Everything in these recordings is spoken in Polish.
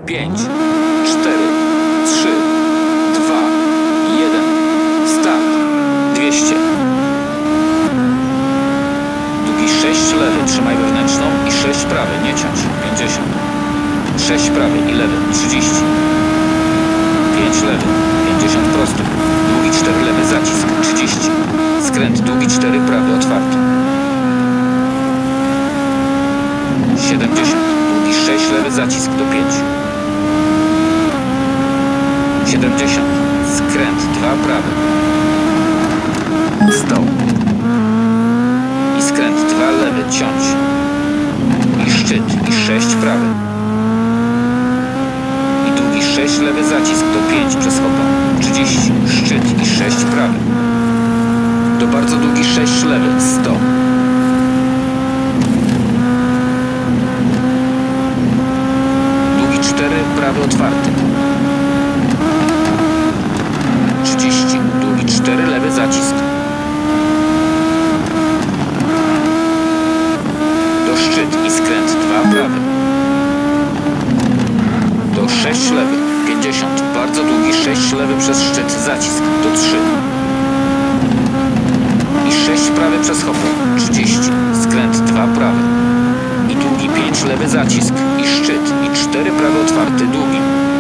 5, 4, 3, 2, 1. Start. 200. Długi 6 lewy, trzymaj wewnętrzną i 6 prawy, nie ciąć. 50. 6 prawy i lewy, 30. 5 lewy, 50 prosty. Długi 4 lewy, zacisk, 30. Skręt, długi 4 prawy, otwarty. 70. Długi 6 lewy, zacisk do 5. 70. Skręt, 2 prawy. 100. I skręt, 2 lewy, ciąć. I szczyt, i 6 prawy. I długi 6 lewy, zacisk do 5 przez hopa. 30. Szczyt i 6 prawy. Do bardzo długi 6 lewy, 100. Długi 4 prawy, otwarty. 30. Długi 4 lewy, zacisk. Do szczyt i skręt 2 prawy. Do 6 lewy, 50. Bardzo długi 6 lewy przez szczyt, zacisk. Do 3. I 6 prawy przez hopę. 30. Skręt 2 prawy. I długi 5 lewy, zacisk. I szczyt. I 4 prawy, otwarty, długi.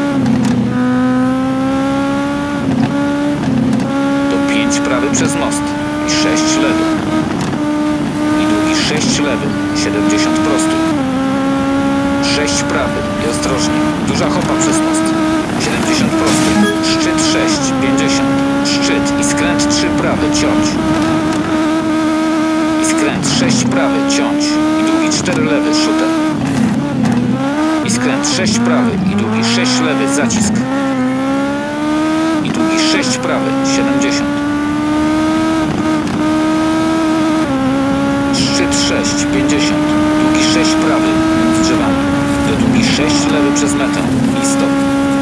Do 5 prawy przez most. I 6 lewy. I długi 6 lewy. 70 prosty. 6 prawy. I ostrożnie. Duża hopa przez most. 70 prosty. Szczyt 6. 50. Szczyt. I skręt 3 prawy. Ciąć. I skręt 6 prawy. Ciąć. I długi 4 lewy. Shooter. I skręt 6 prawy. I długi 6 lewy. Zacisk. I długi 6 prawy. 70. Szczyt 6. 50. Długi 6 prawy. Między drzewami. Do długi 6 lewy przez metę. I stop.